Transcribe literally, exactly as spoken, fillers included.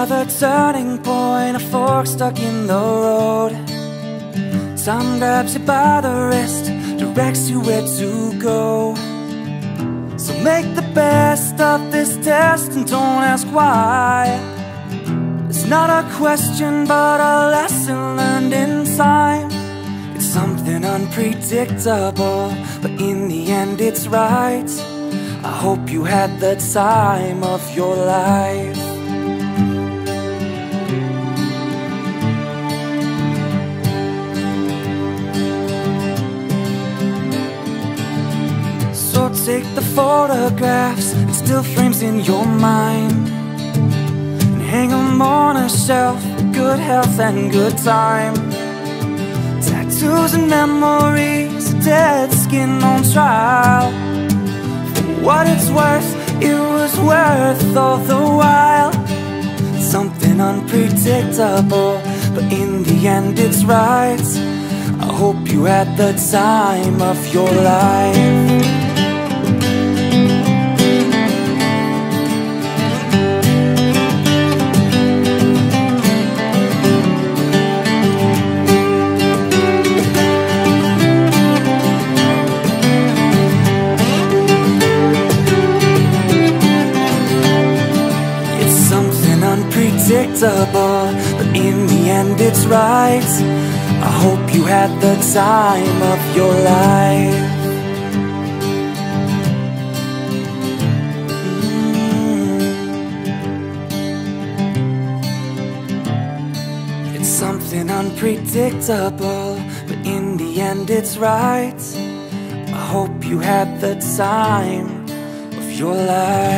another turning point, a fork stuck in the road. Time grabs you by the wrist, directs you where to go. So make the best of this test and don't ask why. It's not a question but a lesson learned in time. It's something unpredictable, but in the end it's right. I hope you had the time of your life. So take the photographs and still frames in your mind, and hang them on a shelf for good health and good time. Tattoos and memories, dead skin on trial. For what it's worth, it was worth all the while. Something unpredictable, but in the end it's right. I hope you had the time of your life. Unpredictable, but in the end it's right. I hope you had the time of your life. mm. It's something unpredictable, but in the end it's right. I hope you had the time of your life.